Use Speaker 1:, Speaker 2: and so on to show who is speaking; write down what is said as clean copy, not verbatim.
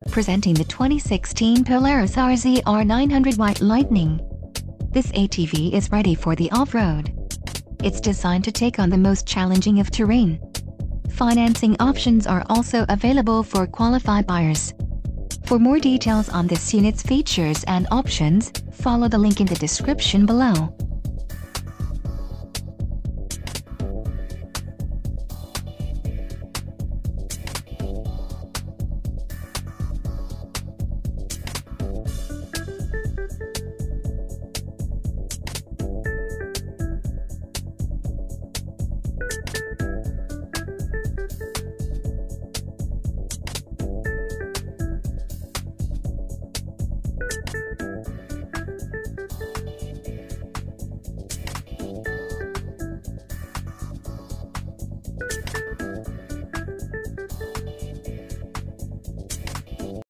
Speaker 1: Presenting the 2016 Polaris RZR 900 White Lightning. This ATV is ready for the off-road. It's designed to take on the most challenging of terrain. Financing options are also available for qualified buyers. For more details on this unit's features and options, follow the link in the description below.